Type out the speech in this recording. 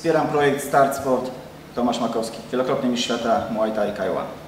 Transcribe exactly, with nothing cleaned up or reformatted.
Wspieram projekt Start Sport. Tomasz Makowski, wielokrotny mistrz świata Muay Thai K jeden.